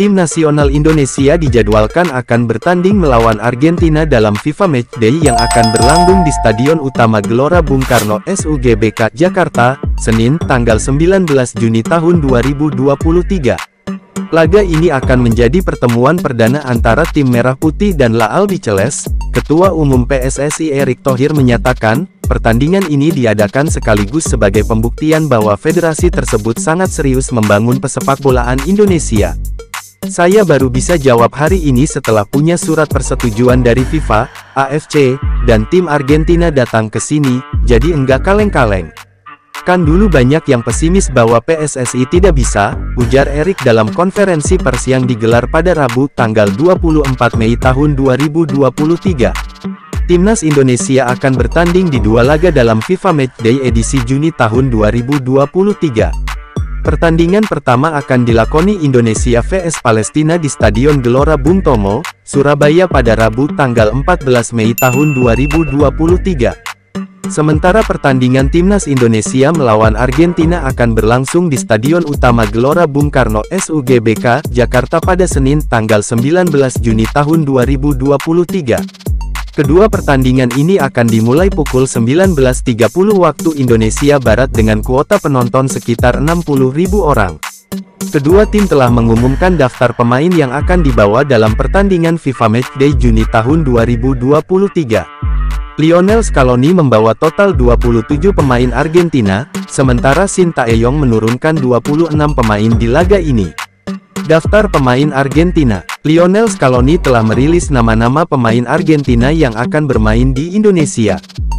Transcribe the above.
Tim nasional Indonesia dijadwalkan akan bertanding melawan Argentina dalam FIFA Matchday yang akan berlangsung di Stadion Utama Gelora Bung Karno SUGBK Jakarta, Senin, tanggal 19 Juni tahun 2023. Laga ini akan menjadi pertemuan perdana antara tim Merah Putih dan La Albiceleste. Ketua Umum PSSI Erick Thohir menyatakan, pertandingan ini diadakan sekaligus sebagai pembuktian bahwa federasi tersebut sangat serius membangun pesepakbolaan Indonesia. Saya baru bisa jawab hari ini setelah punya surat persetujuan dari FIFA, AFC, dan tim Argentina datang ke sini, jadi enggak kaleng-kaleng. Kan dulu banyak yang pesimis bahwa PSSI tidak bisa, ujar Erick dalam konferensi pers yang digelar pada Rabu tanggal 24 Mei tahun 2023. Timnas Indonesia akan bertanding di dua laga dalam FIFA Matchday edisi Juni tahun 2023. Pertandingan pertama akan dilakoni Indonesia vs Palestina di Stadion Gelora Bung Tomo, Surabaya pada Rabu tanggal 14 Mei tahun 2023. Sementara pertandingan Timnas Indonesia melawan Argentina akan berlangsung di Stadion Utama Gelora Bung Karno SUGBK, Jakarta pada Senin tanggal 19 Juni tahun 2023. Kedua pertandingan ini akan dimulai pukul 19.30 waktu Indonesia Barat dengan kuota penonton sekitar 60.000 orang. Kedua tim telah mengumumkan daftar pemain yang akan dibawa dalam pertandingan FIFA Matchday Juni tahun 2023. Lionel Scaloni membawa total 27 pemain Argentina, sementara Sintayong menurunkan 26 pemain di laga ini. Daftar pemain Argentina. Lionel Scaloni telah merilis nama-nama pemain Argentina yang akan bermain di Indonesia.